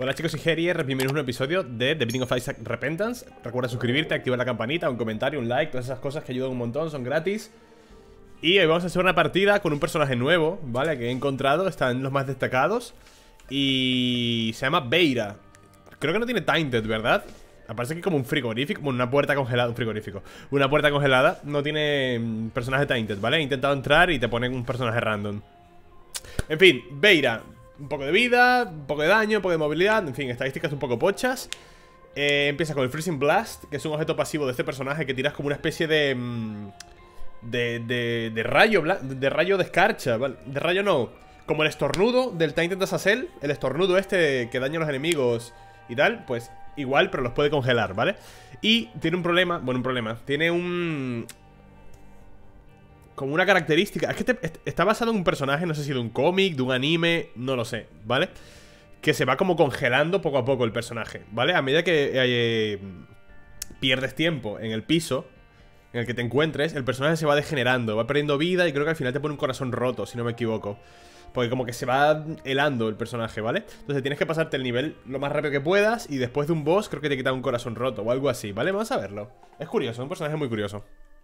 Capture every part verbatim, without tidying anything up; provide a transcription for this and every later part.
Hola chicos, soy Herier, bienvenidos a un episodio de The Binding of Isaac Repentance. Recuerda suscribirte, activar la campanita, un comentario, un like, todas esas cosas que ayudan un montón, son gratis. Y hoy vamos a hacer una partida con un personaje nuevo, ¿vale? Que he encontrado, están los más destacados. Y se llama Beira. Creo que no tiene Tainted, ¿verdad? Aparece aquí como un frigorífico, bueno, una puerta congelada, un frigorífico. Una puerta congelada, no tiene personaje Tainted, ¿vale? He intentado entrar y te ponen un personaje random. En fin, Beira. Un poco de vida, un poco de daño, un poco de movilidad. En fin, estadísticas un poco pochas. eh, Empieza con el Freezing Blast, que es un objeto pasivo de este personaje que tiras como una especie de... De, de, de rayo De rayo de escarcha, ¿vale? De rayo no, como el estornudo del Tainted Azazel. El estornudo este que daña a los enemigos y tal, pues igual, pero los puede congelar, ¿vale? Y tiene un problema, bueno, un problema Tiene un... como una característica. Es que te, está basado en un personaje, no sé si de un cómic, de un anime, no lo sé, ¿vale? Que se va como congelando poco a poco el personaje, ¿vale? A medida que eh, pierdes tiempo en el piso en el que te encuentres, el personaje se va degenerando, va perdiendo vida y creo que al final te pone un corazón roto, si no me equivoco. Porque como que se va helando el personaje, ¿vale? Entonces tienes que pasarte el nivel lo más rápido que puedas y después de un boss creo que te quita un corazón roto o algo así, ¿vale? Vamos a verlo. Es curioso, es un personaje muy curioso.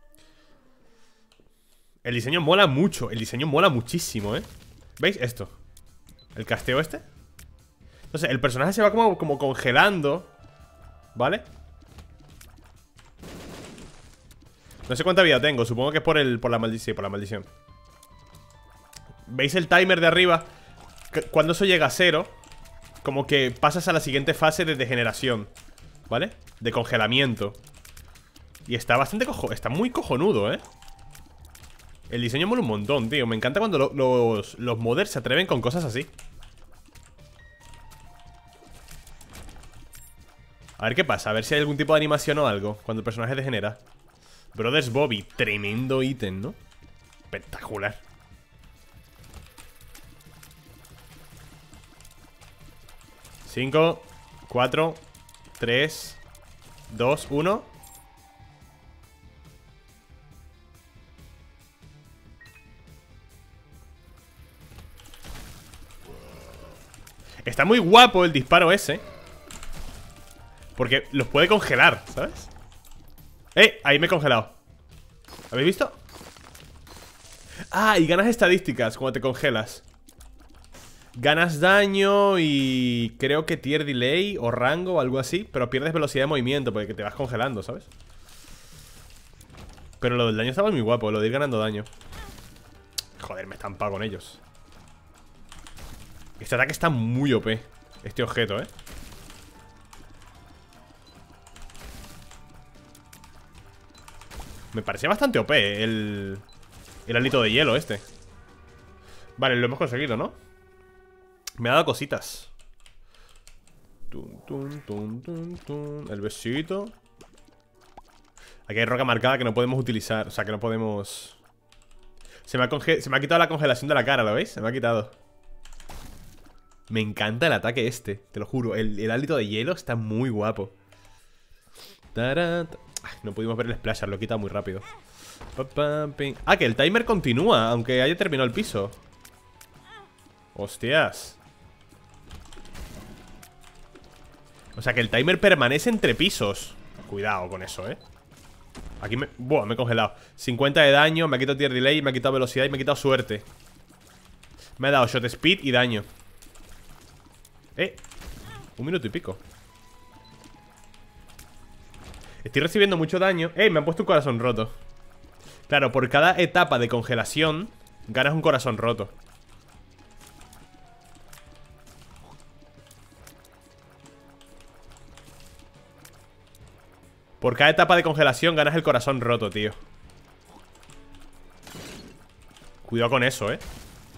El diseño mola mucho, el diseño mola muchísimo, ¿eh? ¿Veis esto? El casteo este. Entonces, el personaje se va como, como congelando, ¿vale? No sé cuánta vida tengo, supongo que es por, el, por la maldición, sí, por la maldición. ¿Veis el timer de arriba? Cuando eso llega a cero, como que pasas a la siguiente fase de degeneración, ¿vale? De congelamiento. Y está bastante cojo, está muy cojonudo, ¿eh? El diseño mola un montón, tío. Me encanta cuando lo, los, los modders se atreven con cosas así. A ver qué pasa, a ver si hay algún tipo de animación o algo cuando el personaje degenera. Brothers Bobby, tremendo ítem, ¿no? Espectacular. Cinco, cuatro, tres, dos, uno. Está muy guapo el disparo ese, porque los puede congelar, ¿sabes? ¡Eh! Ahí me he congelado. ¿Habéis visto? Ah, y ganas estadísticas cuando te congelas. Ganas daño y creo que tier delay o rango o algo así, pero pierdes velocidad de movimiento porque te vas congelando, ¿sabes? Pero lo del daño estaba muy guapo, lo de ir ganando daño. Joder, me he estampado con ellos. Este ataque está muy O P. Este objeto, ¿eh? Me parecía bastante O P el... El alito de hielo este. Vale, lo hemos conseguido, ¿no? Me ha dado cositas. Tum, tum, tum, tum, tum. El besito. Aquí hay roca marcada que no podemos utilizar. O sea, que no podemos... Se me ha, conge... Se me ha quitado la congelación de la cara, ¿lo veis? Se me ha quitado. Me encanta el ataque este, te lo juro. El, el hálito de hielo está muy guapo. Ay, no pudimos ver el splasher, lo he quitado muy rápido. Ah, que el timer continúa, aunque haya terminado el piso. Hostias. O sea que el timer permanece entre pisos. Cuidado con eso, eh. Aquí me... Buah, me he congelado. cincuenta de daño, me ha quitado tier delay, me ha quitado velocidad y me ha quitado suerte. Me ha dado shot speed y daño. Eh, un minuto y pico. Estoy recibiendo mucho daño. Eh, me han puesto un corazón roto. Claro, por cada etapa de congelación ganas un corazón roto. Por cada etapa de congelación ganas el corazón roto, tío. Cuidado con eso, eh.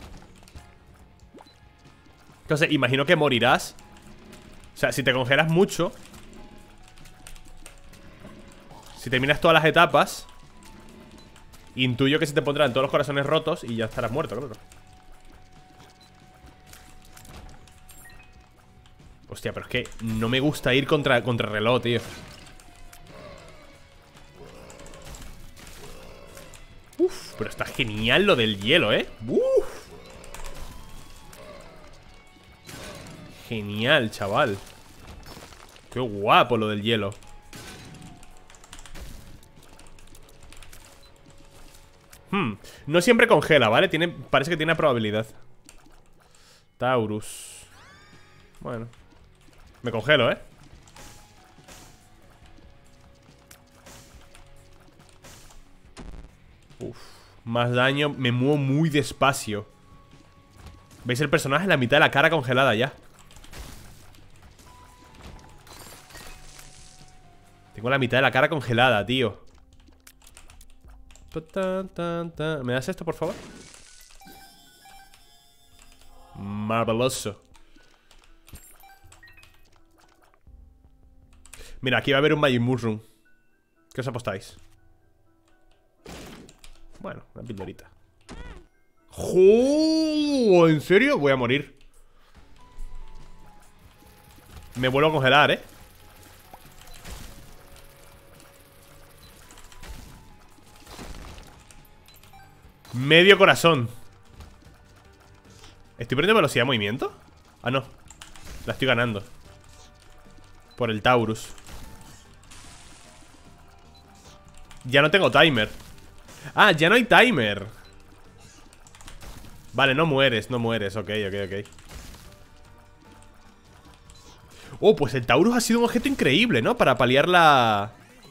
Entonces, imagino que morirás. O sea, si te congelas mucho, si terminas todas las etapas, intuyo que se te pondrán todos los corazones rotos y ya estarás muerto, claro. Hostia, pero es que no me gusta ir contra, contra reloj, tío. Uf, pero está genial lo del hielo, ¿eh? Uf. Genial, chaval. Qué guapo lo del hielo. Hmm. No siempre congela, ¿vale? Tiene, parece que tiene probabilidad. Taurus. Bueno. Me congelo, ¿eh? Uf. Más daño. Me muevo muy despacio. ¿Veis el personaje? La mitad de la cara congelada ya. Tengo la mitad de la cara congelada, tío. ¿Me das esto, por favor? Marveloso. Mira, aquí va a haber un Magic Mushroom. ¿Qué os apostáis? Bueno, una pildorita. ¡Jo! ¿En serio? Voy a morir. Me vuelvo a congelar, ¿eh? Medio corazón. ¿Estoy perdiendo velocidad de movimiento? Ah, no. La estoy ganando. Por el Taurus. Ya no tengo timer. Ah, ya no hay timer. Vale, no mueres, no mueres. Ok, ok, ok. Oh, pues el Taurus ha sido un objeto increíble, ¿no? Para paliar la...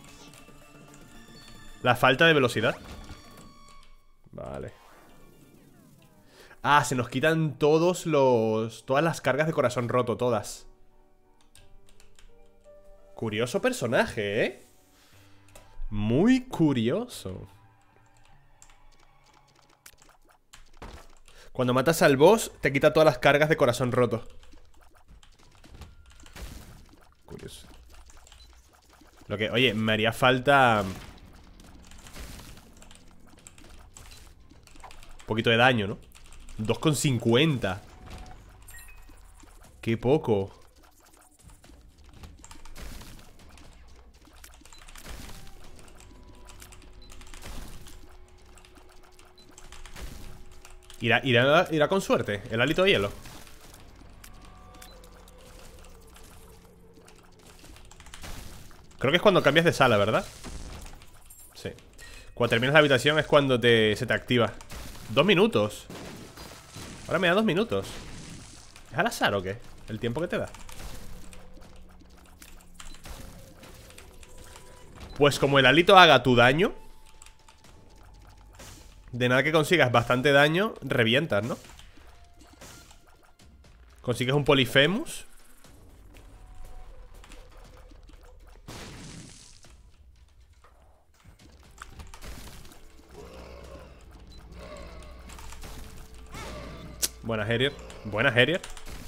la falta de velocidad. Vale. Ah, se nos quitan todos los... todas las cargas de corazón roto, todas. Curioso personaje, ¿eh? Muy curioso. Cuando matas al boss, te quita todas las cargas de corazón roto. Curioso. Lo que, oye, me haría falta... un poquito de daño, ¿no? dos coma cincuenta. Qué poco. Irá, irá, irá con suerte el hálito de hielo. Creo que es cuando cambias de sala, ¿verdad? Sí. Cuando terminas la habitación es cuando te, se te activa. Dos minutos. Ahora me da dos minutos. ¿Es al azar o qué? El tiempo que te da. Pues como el hálito haga tu daño, de nada que consigas bastante daño, revientas, ¿no? Consigues un Polyphemus. Buena Harrier. Buena Harrier.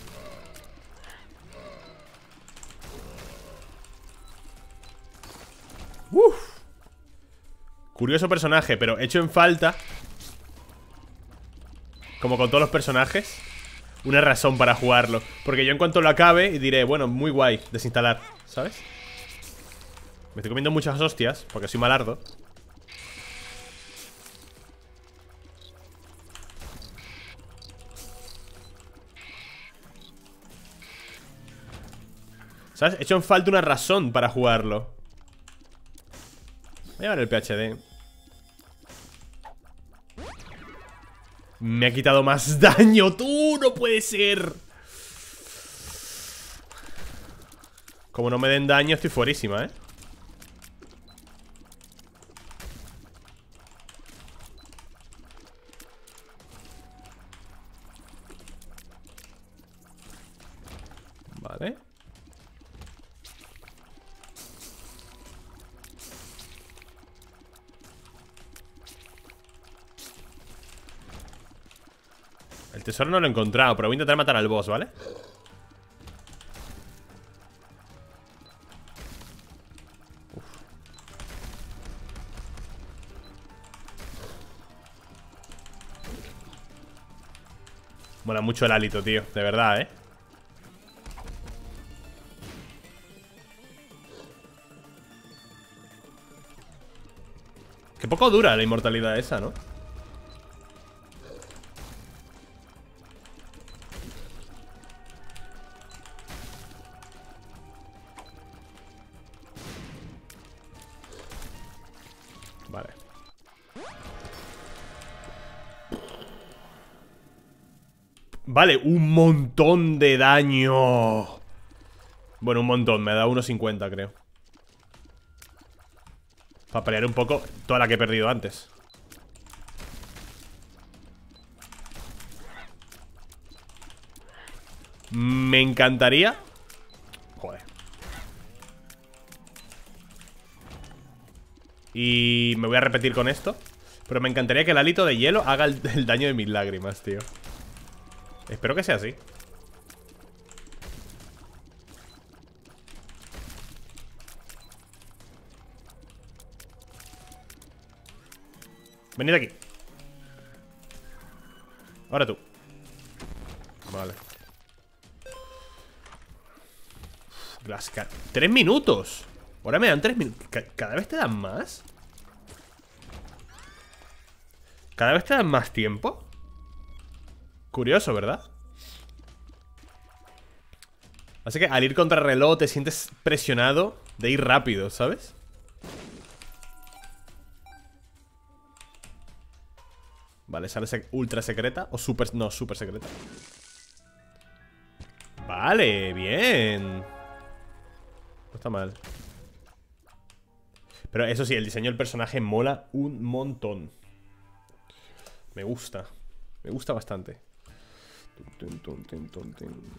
Uf. Curioso personaje, pero hecho en falta, como con todos los personajes, una razón para jugarlo. Porque yo en cuanto lo acabe diré, bueno, muy guay, desinstalar, ¿sabes? Me estoy comiendo muchas hostias porque soy malardo. ¿Sabes? He hecho en falta una razón para jugarlo. Voy a llevar el P H D. Me ha quitado más daño. ¡Tú! ¡No puede ser! Como no me den daño, estoy fuerísima, ¿eh? Vale. El tesoro no lo he encontrado, pero voy a intentar matar al boss, ¿vale? Uf. Mola mucho el hálito, tío, de verdad, ¿eh? Qué poco dura la inmortalidad esa, ¿no? Vale. Vale, un montón de daño. Bueno, un montón, me ha dado uno cincuenta, creo. Para pelear un poco toda la que he perdido antes. Me encantaría. Joder. Y me voy a repetir con esto. Pero me encantaría que el hálito de hielo haga el, el daño de mis lágrimas, tío. Espero que sea así. Venid aquí. Ahora tú. Vale. Glasscar. Tres minutos. Ahora me dan tres minutos. ¿Cada vez te dan más? ¿Cada vez te dan más tiempo? Curioso, ¿verdad? Así que al ir contra reloj te sientes presionado de ir rápido, ¿sabes? Vale, sale ultra secreta. O super... No, super secreta. Vale, bien. No está mal. Pero eso sí, el diseño del personaje mola un montón. Me gusta. Me gusta bastante. Tun, tun, tun, tun, tun.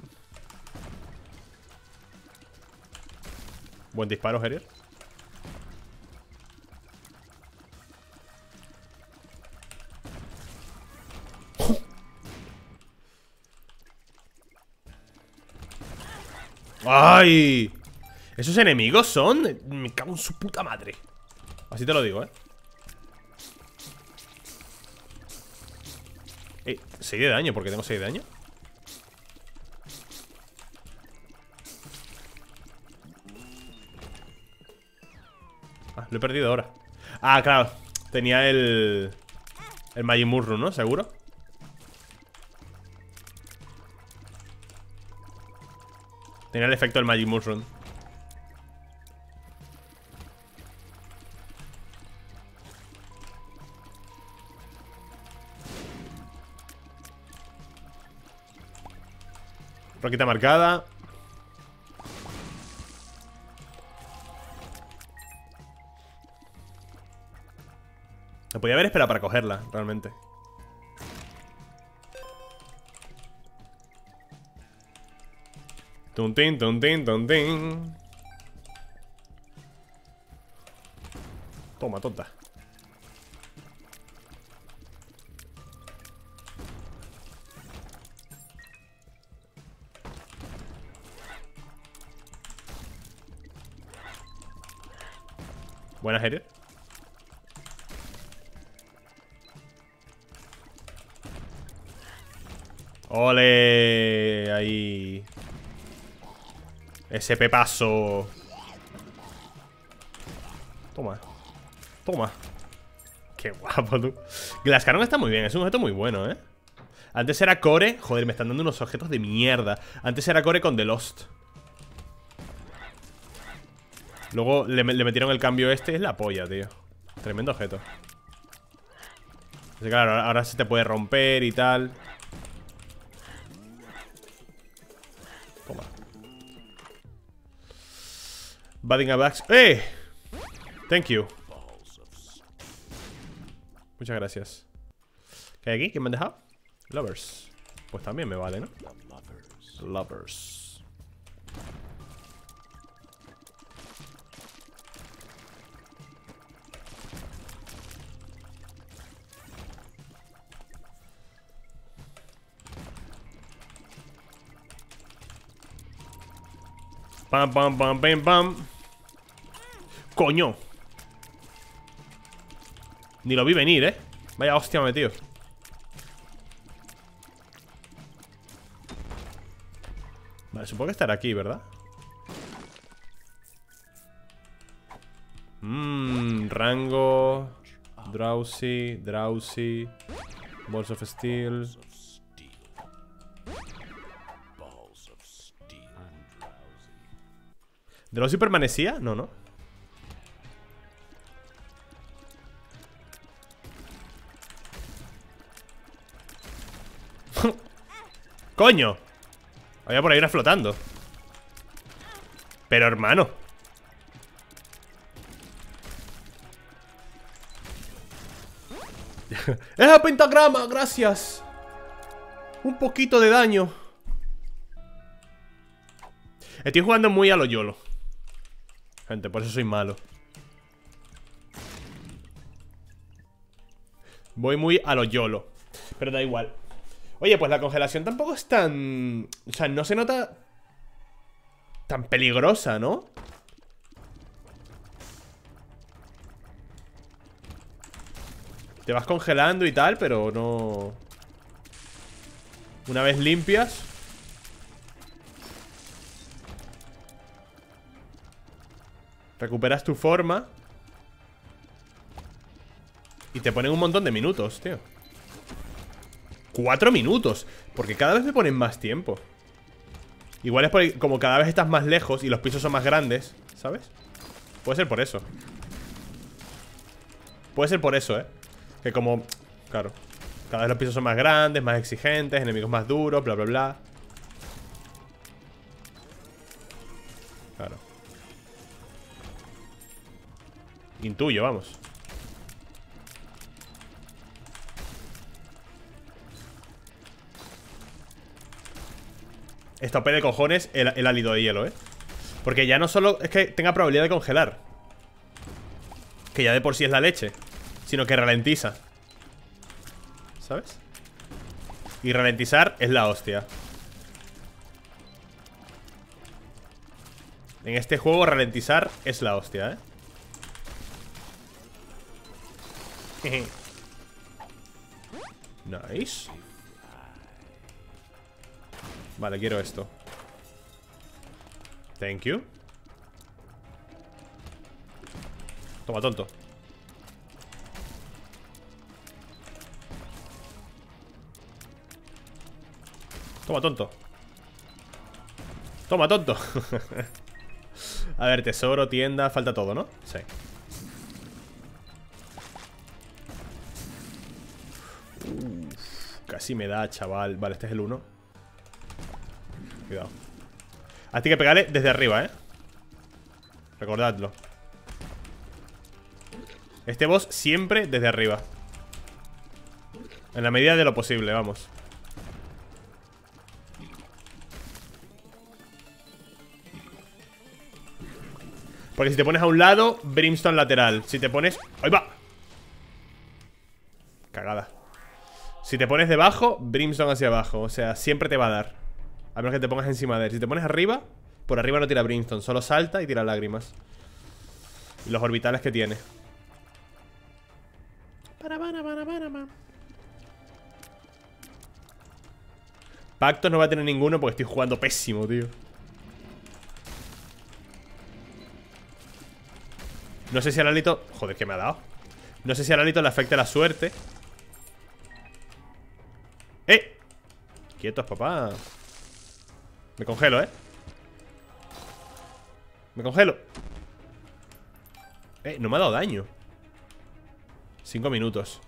Buen disparo, Herier. ¡Ay! ¿Esos enemigos son? Me cago en su puta madre. Así te lo digo, ¿eh? Eh, seis de daño, ¿por qué tengo seis de daño? Ah, lo he perdido ahora. Ah, claro, tenía el... El Magic Mushroom, ¿no? ¿Seguro? Tenía el efecto del Magic Mushroom. Roquita marcada. Me podía haber esperado para cogerla, realmente. Tuntin, tuntin, tuntin. Toma, tonta. Buena, Herier. ¡Ole! Ahí. Ese pepazo. Toma. Toma. Qué guapo, tú. Glasscaron está muy bien, es un objeto muy bueno, ¿eh? Antes era Core. Joder, me están dando unos objetos de mierda. Antes era Core con The Lost. Luego le, le metieron el cambio este. Es la polla, tío. Tremendo objeto. Así que claro, ahora se te puede romper y tal. Toma. Batting a backs. ¡Eh! Thank you. Muchas gracias. ¿Qué hay aquí? ¿Quién me ha dejado? Lovers. Pues también me vale, ¿no? Lovers. Pam, pam, pam, pam, pam. ¡Coño! Ni lo vi venir, ¿eh? Vaya hostia, metido. Vale, supongo que estará aquí, ¿verdad? Mmm, rango. Drowsy, Drowsy. Balls of Steel. ¿Drowsy permanecía? No, no. ¡Coño! Había por ahí una flotando. Pero hermano, ¡es el pentagrama! ¡Gracias! Un poquito de daño. Estoy jugando muy a lo YOLO, gente, por eso soy malo. Voy muy a lo YOLO, pero da igual. Oye, pues la congelación tampoco es tan... O sea, no se nota tan peligrosa, ¿no? Te vas congelando y tal, pero no... Una vez limpias... Recuperas tu forma. Y te ponen un montón de minutos, tío. Cuatro minutos. Porque cada vez me ponen más tiempo. Igual es porque como cada vez estás más lejos y los pisos son más grandes, ¿sabes? Puede ser por eso. Puede ser por eso, ¿eh? Que como... Claro, cada vez los pisos son más grandes, más exigentes, enemigos más duros, bla, bla, bla. Claro. Intuyo, vamos. Está O P de cojones el, el álido de hielo, ¿eh? Porque ya no solo es que tenga probabilidad de congelar, que ya de por sí es la leche, sino que ralentiza, ¿sabes? Y ralentizar es la hostia. En este juego ralentizar es la hostia, ¿eh? Nice. Vale, quiero esto. Thank you. Toma, tonto. Toma, tonto. Toma, tonto. A ver, tesoro, tienda, falta todo, ¿no? Sí. Uf, casi me da, chaval. Vale, este es el uno. Cuidado. Hay que pegarle desde arriba, ¿eh? Recordadlo. Este boss siempre desde arriba. En la medida de lo posible, vamos. Porque si te pones a un lado, Brimstone lateral. Si te pones... ¡Ahí va! Cagada. Si te pones debajo, Brimstone hacia abajo. O sea, siempre te va a dar. A menos que te pongas encima de él. Si te pones arriba, por arriba no tira Brimstone. Solo salta y tira lágrimas. Y los orbitales que tiene. Pactos no va a tener ninguno porque estoy jugando pésimo, tío. No sé si al alito... Joder, ¿qué me ha dado? No sé si al alito le afecta la suerte. ¡Eh! Quietos, papá. Me congelo, ¿eh? Me congelo. Eh, no me ha dado daño. Cinco minutos.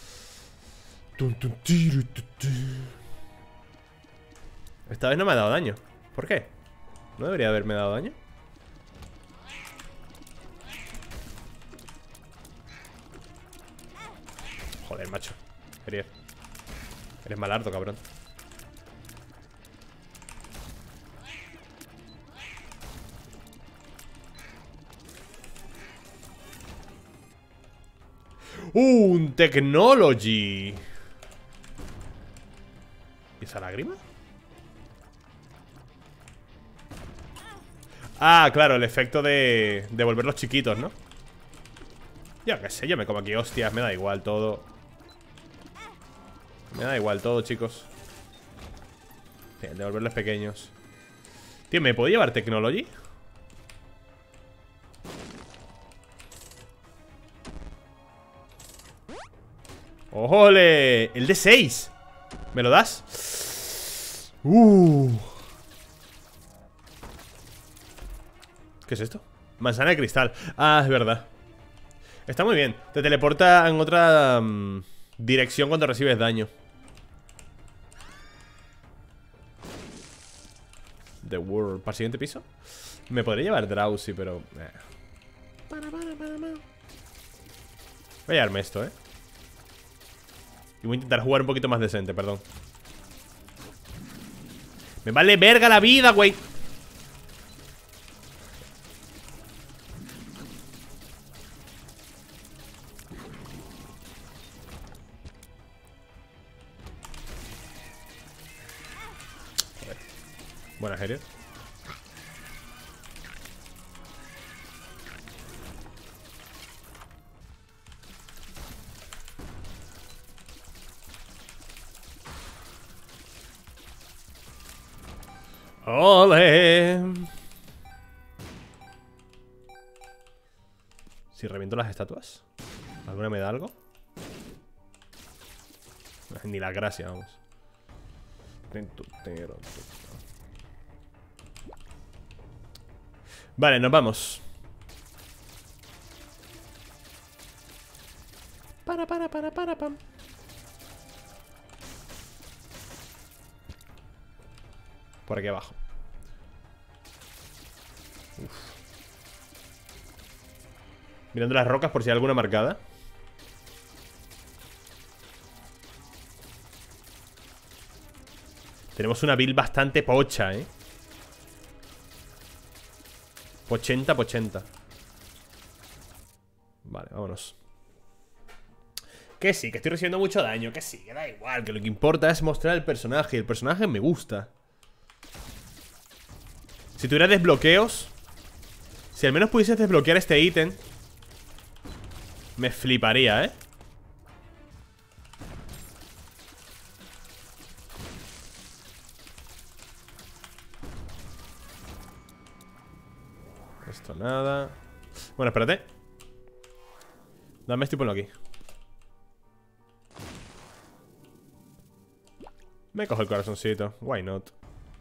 Esta vez no me ha dado daño. ¿Por qué? ¿No debería haberme dado daño? Joder, macho. Eres, eres malardo, cabrón. ¡Un Technology! ¿Y esa lágrima? Ah, claro, el efecto de, de volverlos chiquitos, ¿no? Ya qué sé, yo me como aquí hostias. Me da igual todo. Me da igual todo, chicos. Bien, de volverlos pequeños. Tío, ¿me puedo llevar Technology? ¡Ojole! El de seis. ¿Me lo das? Uh. ¿Qué es esto? Manzana de cristal. Ah, es verdad. Está muy bien. Te teleporta en otra um, dirección cuando recibes daño. the world. ¿Para el siguiente piso? Me podría llevar Drowsy, pero... Eh. Voy a llevarme esto, eh. Y voy a intentar jugar un poquito más decente, perdón. Me vale verga la vida, güey. Buena, Harrier. ¡Ole! Si reviento las estatuas, ¿alguna me da algo? Ni la gracia, vamos. Vale, nos vamos. Para, para, para, para, pam. Por aquí abajo. Uf. Mirando las rocas por si hay alguna marcada. Tenemos una build bastante pocha, eh. Pochenta, pochenta. Vale, vámonos. Que sí, que estoy recibiendo mucho daño. Que sí, que da igual. Que lo que importa es mostrar el personaje. Y el personaje me gusta. Si tuviera desbloqueos, si al menos pudieses desbloquear este ítem, me fliparía, ¿eh? Esto nada. Bueno, espérate. Dame esto y ponlo aquí. Me cojo el corazoncito. Why not?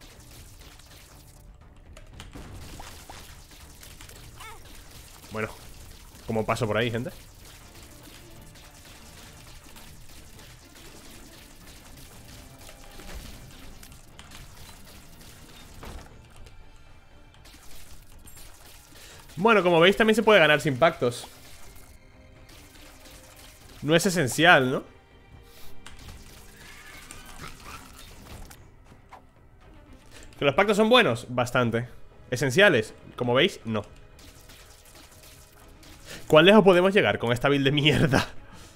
Bueno, ¿cómo paso por ahí, gente? Bueno, como veis también se puede ganar sin pactos. No es esencial, ¿no? ¿Que los pactos son buenos? Bastante. ¿Esenciales? Como veis, no. ¿Cuán lejos podemos llegar con esta build de mierda?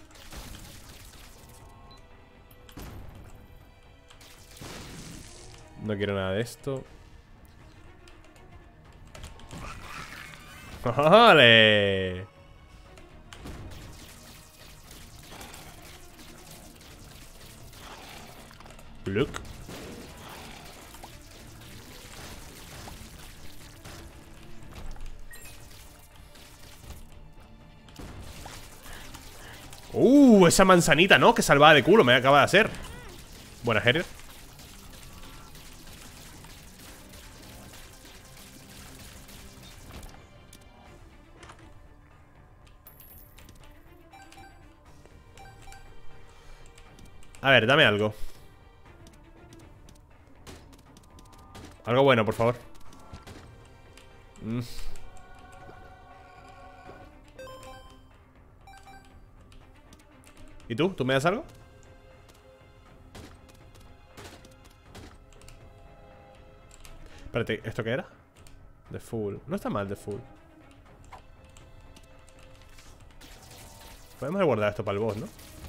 No quiero nada de esto. ¡Ole! Look. Uh, esa manzanita, ¿no? Que salvada de culo me acaba de hacer. Buena, Harrier. A ver, dame algo. Algo bueno, por favor. Mm. ¿Y tú? ¿Tú me das algo? Espérate, ¿esto qué era? The Fool. No está mal, The Fool. Podemos guardar esto para el boss, ¿no?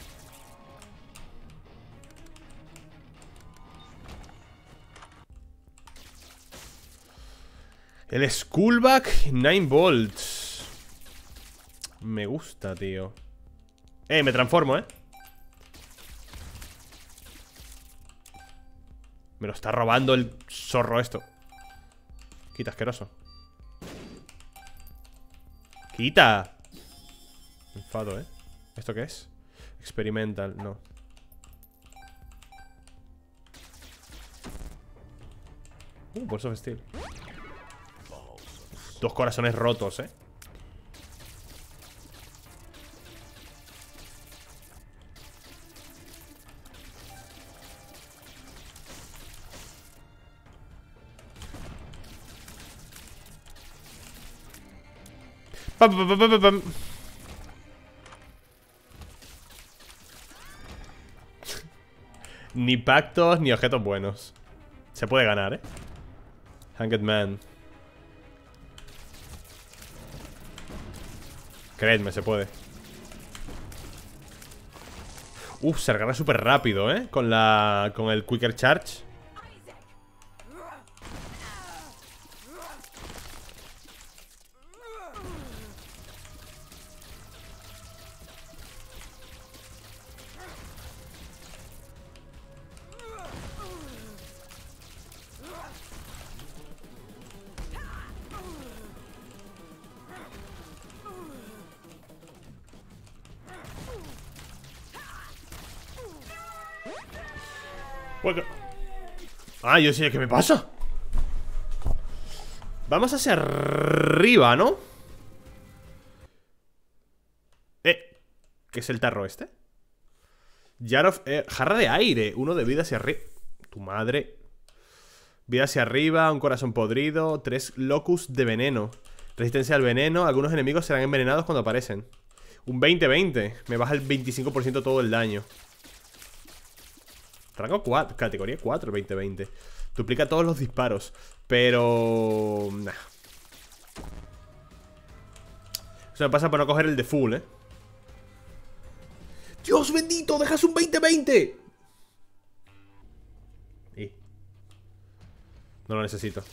El Skullback nueve volts. Me gusta, tío. Eh, me transformo, eh. Me lo está robando el zorro esto. Quita, asqueroso. Quita. Me enfado, eh. ¿Esto qué es? Experimental, no. Uh, Balls of Steel. Dos corazones rotos, eh. Pam, pam, pam, pam, pam. Ni pactos ni objetos buenos. Se puede ganar, eh. Hanged Man. Creedme, se puede. Uf, se recarga súper rápido, eh. Con la. Con el Quicker Charge. Ah, yo sé qué me pasa. Vamos hacia arriba, ¿no? Eh, ¿qué es el tarro este? Jar of Air, jarra de aire. Uno de vida hacia arriba. Tu madre. Vida hacia arriba, un corazón podrido. Tres locus de veneno. Resistencia al veneno. Algunos enemigos serán envenenados cuando aparecen. Un veinte veinte. Me baja el veinticinco por ciento todo el daño. Rango cuatro, categoría cuatro, veinte veinte. Duplica todos los disparos. Pero... Nah. Eso me pasa por no coger el de full, eh. ¡Dios bendito! ¡Dejas un veinte veinte! Y... No lo necesito.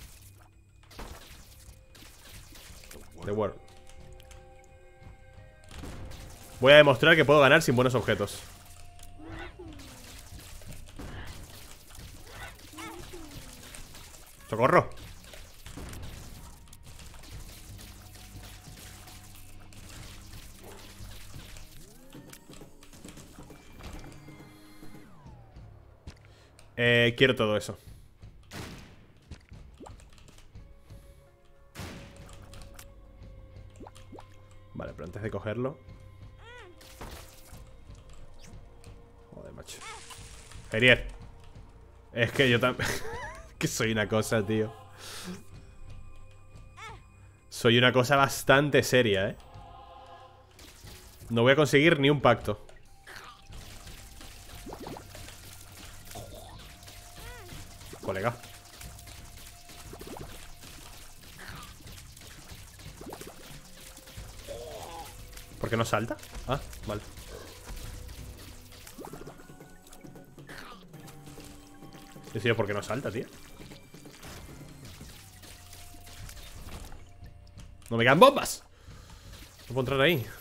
The World. Voy a demostrar que puedo ganar sin buenos objetos. ¡Socorro! Eh, quiero todo eso. Vale, pero antes de cogerlo... Joder, macho. Herier. Es que yo también... Que soy una cosa, tío. Soy una cosa bastante seria, eh. No voy a conseguir ni un pacto. Colega. ¿Por qué no salta? Ah, vale. Decido por qué no salta, tío. ¡No me quedan bombas! No puedo entrar ahí.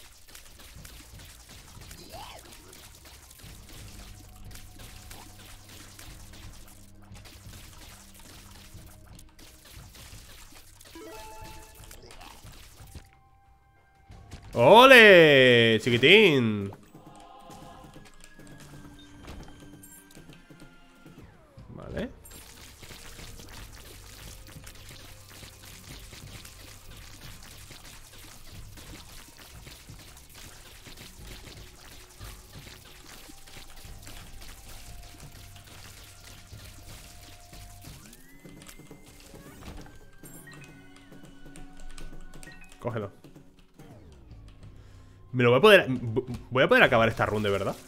¡Ole! Chiquitín. Vale. Cógelo. Me lo voy a poder... Voy a poder acabar esta run, de verdad.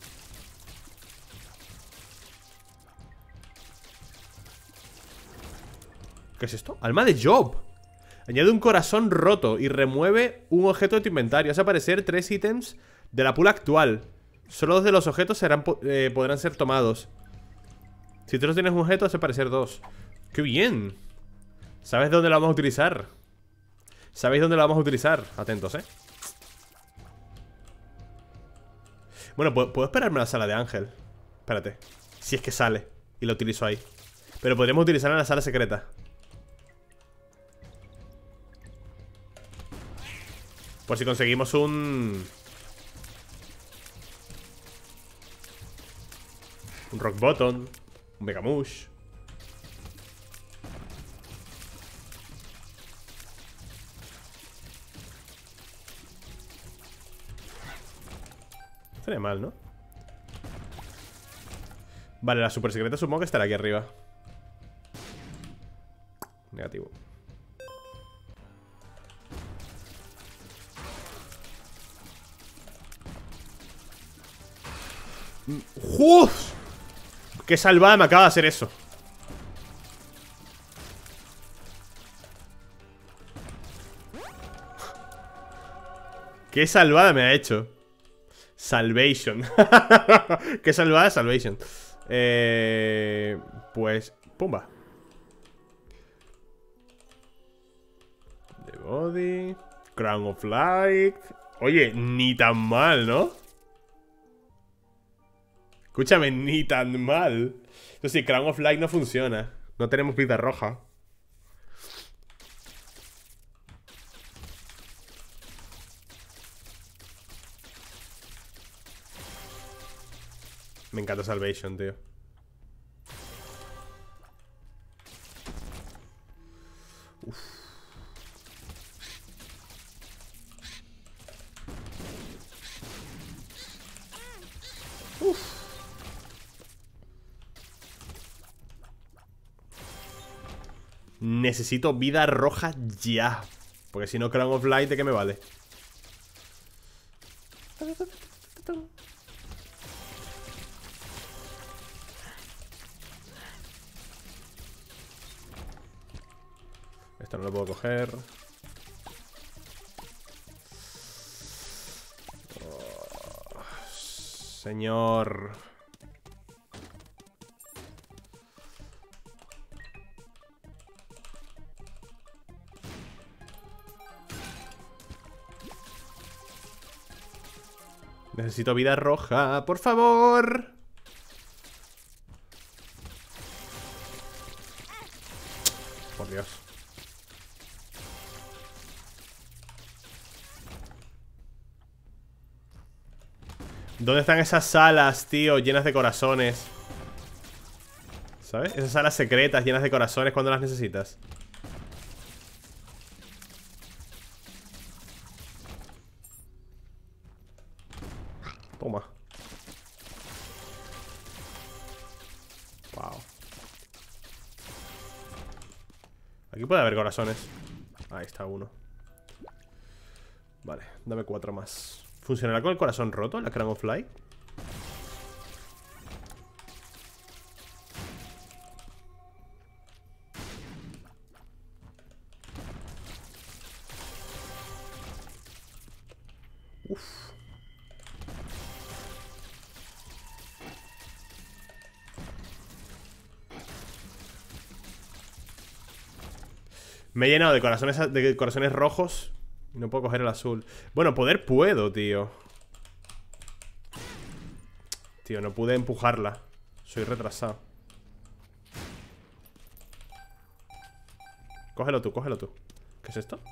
¿Qué es esto? Alma de Job. Añade un corazón roto y remueve un objeto de tu inventario. Hace aparecer tres ítems de la pool actual. Solo dos de los objetos serán, eh, podrán ser tomados. Si tú no tienes un objeto, hace aparecer dos. ¡Qué bien! ¿Sabes dónde lo vamos a utilizar? ¿Sabéis dónde lo vamos a utilizar? Atentos, eh. Bueno, ¿puedo, ¿puedo esperarme a la sala de Ángel? Espérate. Si es que sale y lo utilizo ahí. Pero podríamos utilizarla en la sala secreta. Por si conseguimos un... Un Rock Bottom. Un Megamush. No estaría mal, ¿no? Vale, la super secreta supongo que estará aquí arriba. Negativo. ¡Uf! ¡Qué salvada me acaba de hacer eso! ¡Qué salvada me ha hecho! Salvation. ¡Qué salvada Salvation! Eh... Pues... Pumba. The Body... Crown of Light... Oye, ni tan mal, ¿no? Escúchame, ni tan mal. Entonces, sí, Crown of Light no funciona. No tenemos vida roja. Me encanta Salvation, tío. Uf. Uf. Necesito vida roja ya. Porque si no, Crown of Light, ¿de qué me vale? Esto no lo puedo coger. Oh, señor. Necesito vida roja, por favor. Por Dios. ¿Dónde están esas salas, tío? Llenas de corazones. ¿Sabes? Esas salas secretas llenas de corazones cuando las necesitas. Toma. Wow. Aquí puede haber corazones. Ahí está uno. Vale, dame cuatro más. ¿Funcionará con el corazón roto la Crown of Light? Uf. Me he llenado de corazones, de corazones rojos y no puedo coger el azul. Bueno, poder puedo, tío. Tío, no pude empujarla. Soy retrasado. Cógelo tú, cógelo tú. ¿Qué es esto?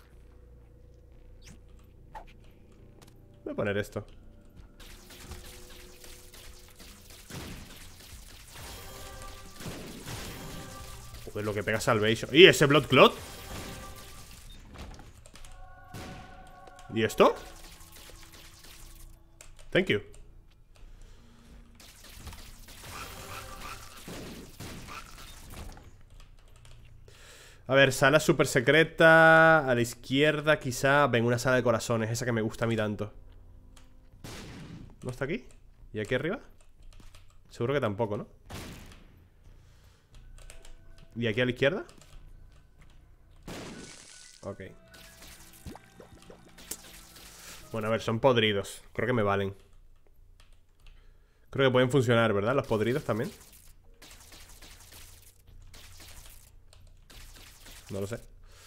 Voy a poner esto. Joder, lo que pega Salvation. ¿Y ese Blood Clot? ¿Y esto? Thank you. A ver, sala super secreta. A la izquierda quizá. Venga, una sala de corazones. Esa que me gusta a mí tanto. ¿No está aquí? ¿Y aquí arriba? Seguro que tampoco, ¿no? ¿Y aquí a la izquierda? Ok. Bueno, a ver, son podridos. Creo que me valen. Creo que pueden funcionar, ¿verdad? Los podridos también. No lo sé.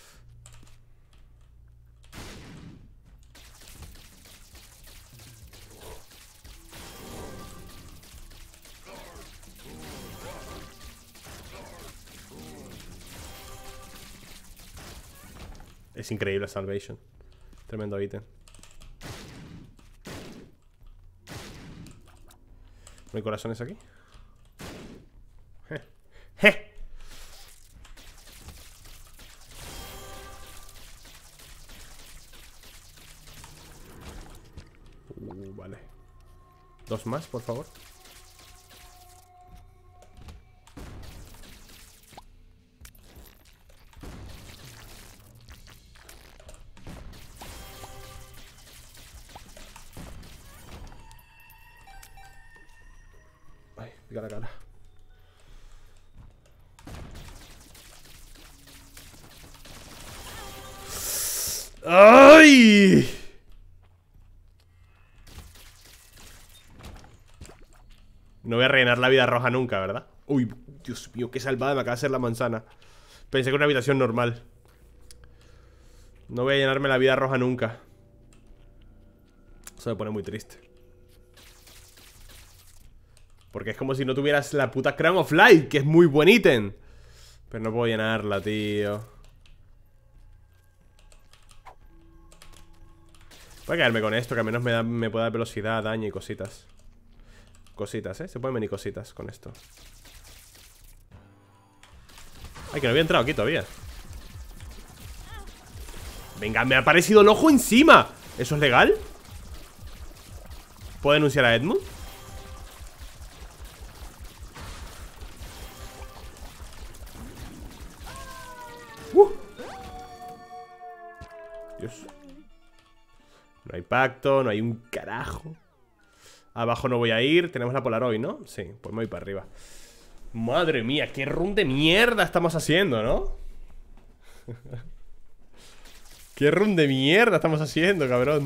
Es increíble Salvation. Tremendo ítem. ¿No hay corazones aquí? Je. Je. Uh, vale. Dos más, por favor. pica la cara. ¡Ay! No voy a rellenar la vida roja nunca, ¿verdad? Uy, Dios mío, qué salvada me acaba de hacer la manzana. Pensé que era una habitación normal. No voy a llenarme la vida roja nunca. Eso me pone muy triste. Porque es como si no tuvieras la puta Crown of Light, que es muy buen ítem. Pero no puedo llenarla, tío. Voy a quedarme con esto, que al menos me, da, me puede dar velocidad, daño y cositas. Cositas, ¿eh? Se pueden venir cositas con esto. Ay, que no había entrado aquí todavía. Venga, me ha aparecido el ojo encima. ¿Eso es legal? ¿Puedo denunciar a Edmund? Uh. Dios. No hay pacto, no hay un carajo. Abajo no voy a ir. Tenemos la Polaroid, ¿no? Sí, pues me voy para arriba. Madre mía, qué run de mierda estamos haciendo, ¿no? Qué run de mierda estamos haciendo, cabrón.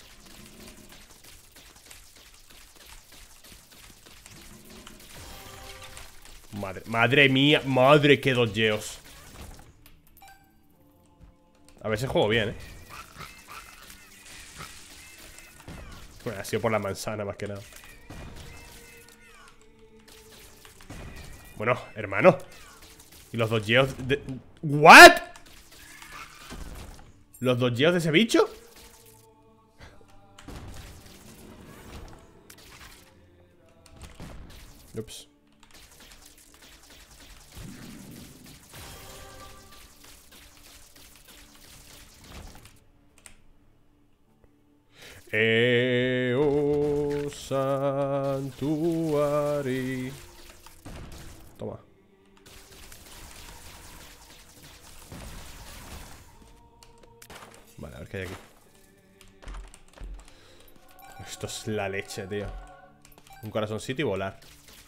Madre, madre mía, madre, qué dodgeos. A veces juego bien, ¿eh? Bueno, ha sido por la manzana más que nada. Bueno, hermano. ¿Y los dodgeos de... ¿What? ¿Los dodgeos de ese bicho? Ups. Eo Santuari. Toma. Vale, a ver qué hay aquí. Esto es la leche, tío. Un corazoncito y volar.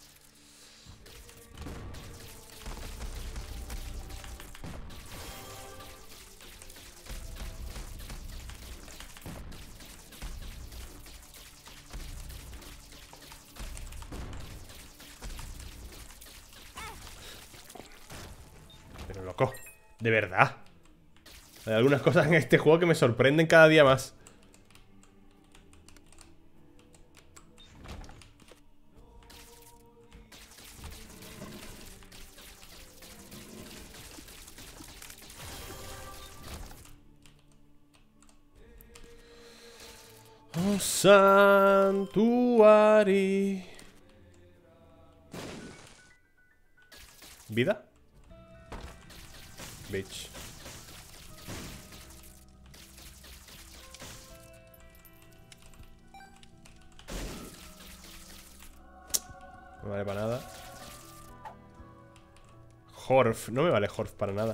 Pero loco, de verdad. Hay algunas cosas en este juego que me sorprenden cada día más. Oh, Santuari. ¿Vida? Bitch. No me vale para nada. Horf, no me vale Horf para nada.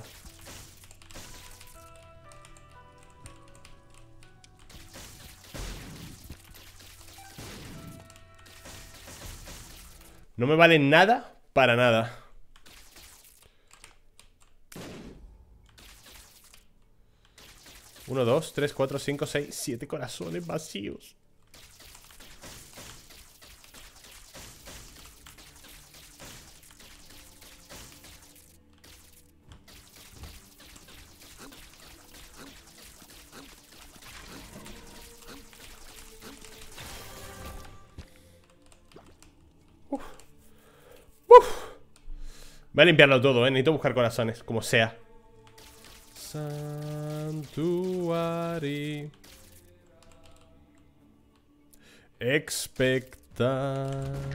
No me vale nada para nada. Uno, dos, tres, cuatro, cinco, seis, siete corazones vacíos. Uf. Uf. Voy a limpiarlo todo, eh. Necesito buscar corazones, como sea. Santuari. Expecta.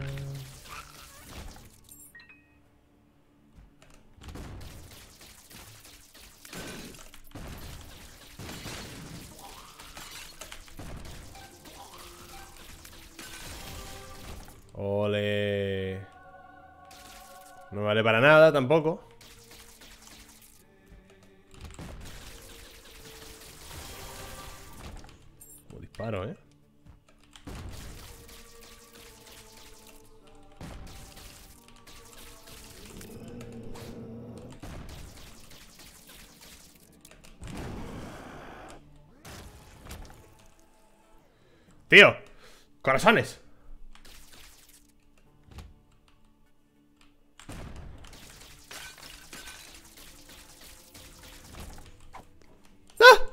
Ole. No vale para nada tampoco. Como disparo, eh. Tío, corazones. ¡Ah!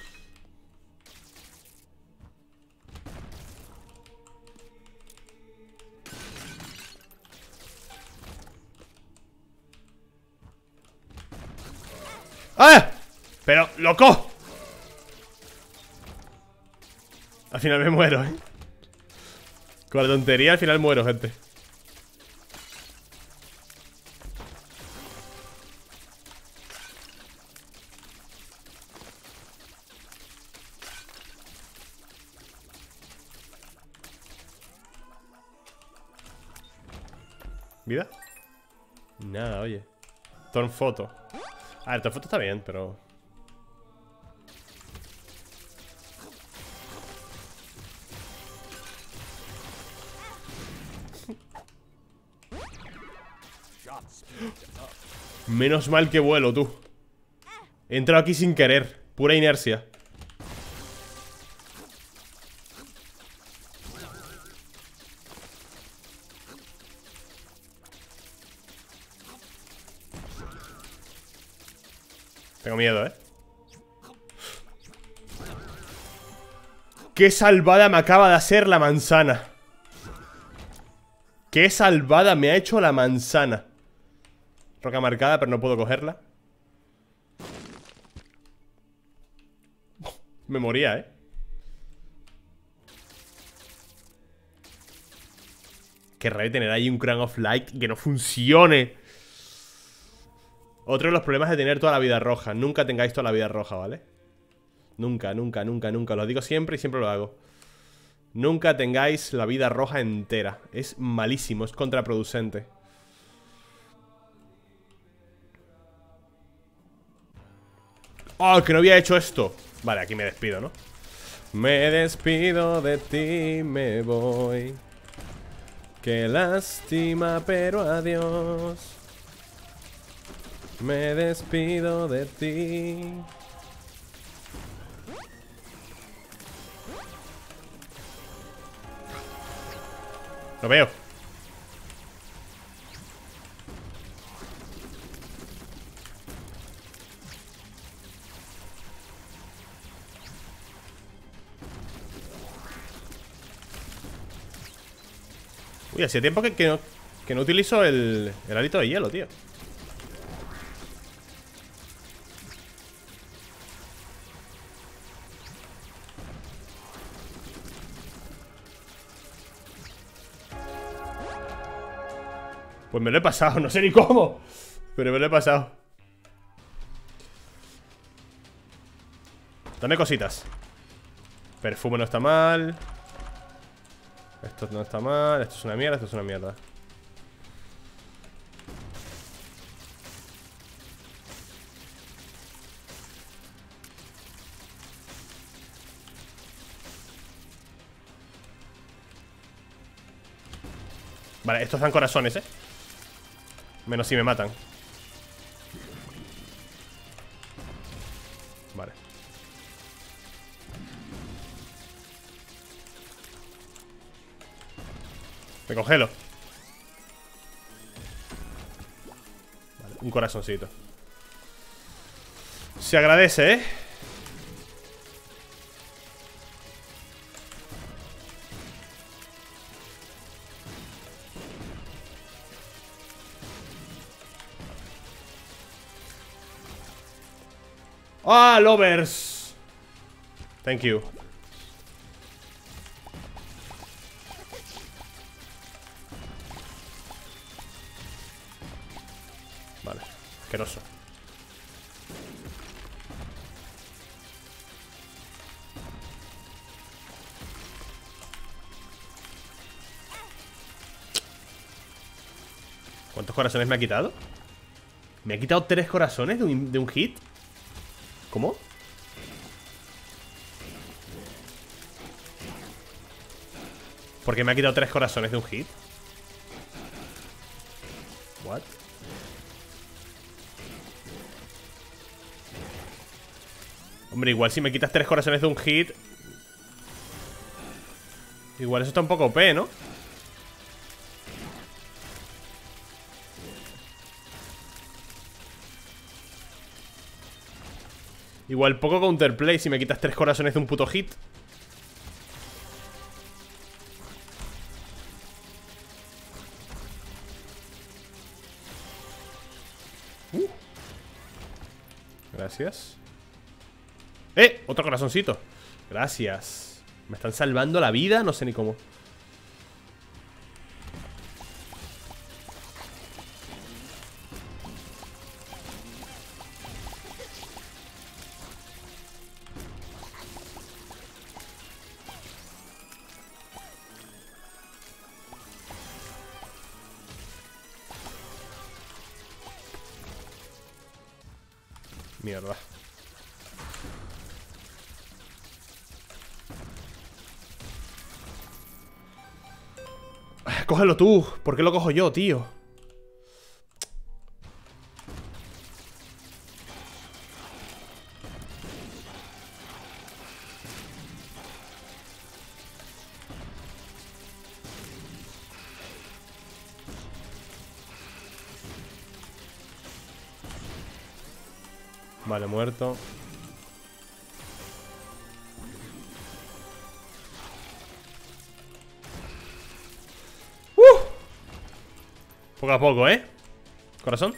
¡Ah! Pero, loco. Al final me muero, eh. Con la tontería al final muero, gente. ¿Vida? Nada, oye. Torn foto. A ver, Torn foto está bien, pero... Menos mal que vuelo, tú. He entrado aquí sin querer. Pura inercia. Tengo miedo, ¿eh? Qué salvada me acaba de hacer la manzana. Qué salvada me ha hecho la manzana. Roca marcada, pero no puedo cogerla. Me moría, ¿eh? Qué rabia tener ahí un Crown of Light que no funcione. Otro de los problemas de tener toda la vida roja. Nunca tengáis toda la vida roja, ¿vale? Nunca, nunca, nunca, nunca. Lo digo siempre y siempre lo hago. Nunca tengáis la vida roja entera. Es malísimo, es contraproducente. ¡Oh, que no había hecho esto! Vale, aquí me despido, ¿no? Me despido de ti, me voy. Qué lástima, pero adiós. Me despido de ti. Lo veo. Uy, hacía tiempo que, que, no, que no utilizo el, el alito de hielo, tío. Pues me lo he pasado, no sé ni cómo, pero me lo he pasado. Dame cositas. Perfume no está mal. Esto no está mal, esto es una mierda, esto es una mierda. Vale, estos dan corazones, eh. Menos si me matan. Vale. Me congelo. Vale, un corazoncito. Se agradece, ¿eh? ¡Ah, lovers! Thank you. Vale, asqueroso. ¿Cuántos corazones me ha quitado? ¿Me ha quitado tres corazones de un, de un hit? ¿Cómo? ¿Por qué me ha quitado tres corazones de un hit? What? Hombre, igual si me quitas tres corazones de un hit. Igual eso está un poco O P, ¿no? Igual poco counterplay si me quitas tres corazones de un puto hit. Uh. Gracias. ¡Eh! Otro corazoncito. Gracias. Me están salvando la vida, no sé ni cómo. Mierda. Cógelo tú. ¿Por qué lo cojo yo, tío? Vale, muerto. ¡Uh! Poco a poco, ¿eh? Corazón.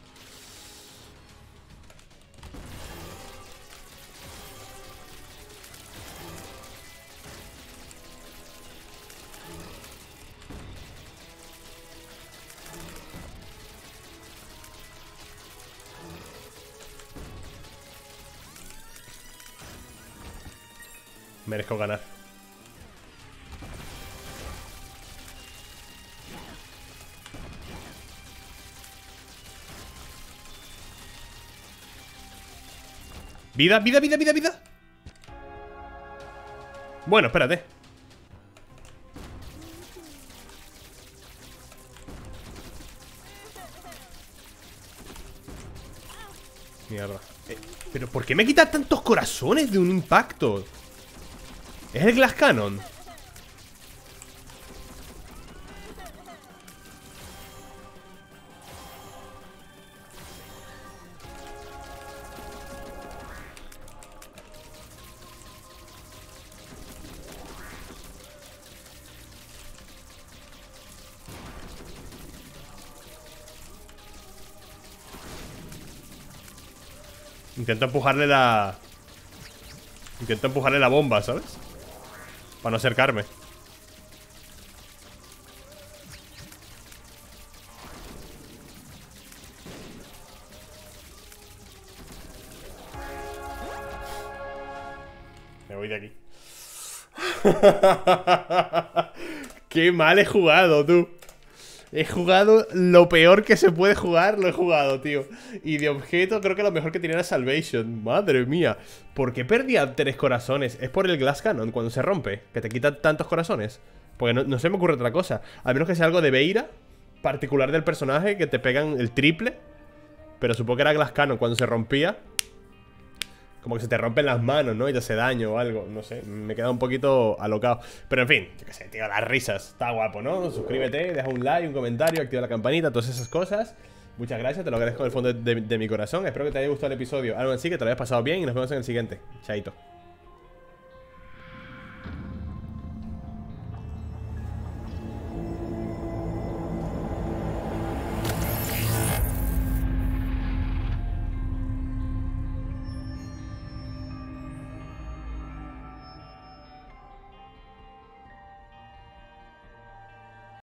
Merezco ganar. Vida, vida, vida, vida, vida. Bueno, espérate. Mierda. Eh, ¿Pero por qué me quita tantos corazones de un impacto? ¿Es el Glass Cannon? Intento empujarle la... Intento empujarle la bomba, ¿sabes? Para no acercarme. Me voy de aquí. Qué mal he jugado, tú. He jugado lo peor que se puede jugar, lo he jugado, tío. Y de objeto creo que lo mejor que tenía era Salvation. Madre mía. ¿Por qué perdía tres corazones? ¿Es por el Glass Cannon cuando se rompe? ¿Que te quita tantos corazones? Porque no, no se me ocurre otra cosa. A menos que sea algo de Beira particular del personaje, que te pegan el triple. Pero supongo que era Glass Cannon cuando se rompía. Como que se te rompen las manos, ¿no? Y te hace daño o algo, no sé, me queda un poquito alocado. Pero en fin, yo qué sé, tío, las risas. Está guapo, ¿no? Suscríbete, deja un like, un comentario, activa la campanita, todas esas cosas. Muchas gracias, te lo agradezco del fondo de, de, de mi corazón. Espero que te haya gustado el episodio. Algo así, que te lo hayas pasado bien y nos vemos en el siguiente. Chaito.